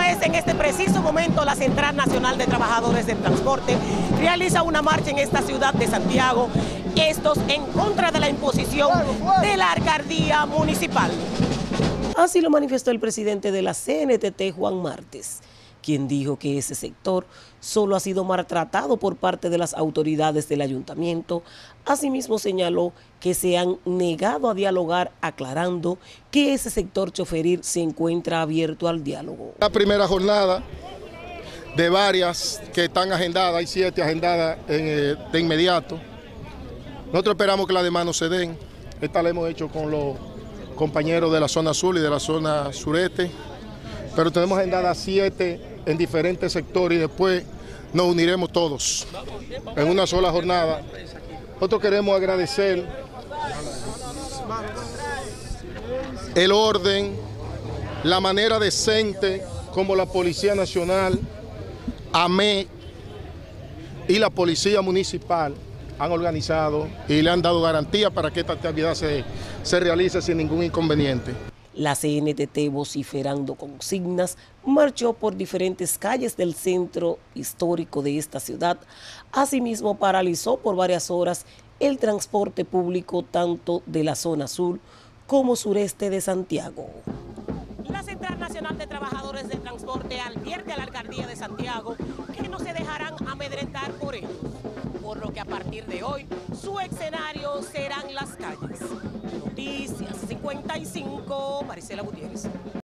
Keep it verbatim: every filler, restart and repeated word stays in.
es en este preciso momento la Central Nacional de Trabajadores del Transporte realiza una marcha en esta ciudad de Santiago, estos en contra de la imposición de la alcaldía municipal. Así lo manifestó el presidente de la C N T T, Juan Martes, quien dijo que ese sector solo ha sido maltratado por parte de las autoridades del ayuntamiento. Asimismo señaló que se han negado a dialogar, aclarando que ese sector choferil se encuentra abierto al diálogo. La primera jornada de varias que están agendadas, hay siete agendadas en, eh, de inmediato. Nosotros esperamos que las demás no se den. Esta la hemos hecho con los compañeros de la zona sur y de la zona sureste, pero tenemos agendadas siete en diferentes sectores y después nos uniremos todos en una sola jornada. Nosotros queremos agradecer el orden, la manera decente como la Policía Nacional, A M E y la Policía Municipal han organizado y le han dado garantía para que esta actividad se, se realice sin ningún inconveniente. La C N T T, vociferando consignas, marchó por diferentes calles del centro histórico de esta ciudad. Asimismo, paralizó por varias horas el transporte público tanto de la zona sur como sureste de Santiago. La Central Nacional de Trabajadores del Transporte advierte a la alcaldía de Santiago que no se dejarán amedrentar por ellos, por lo que a partir de hoy su escenario serán las calles. Noticias cincuenta y cinco, Maricela Gutiérrez.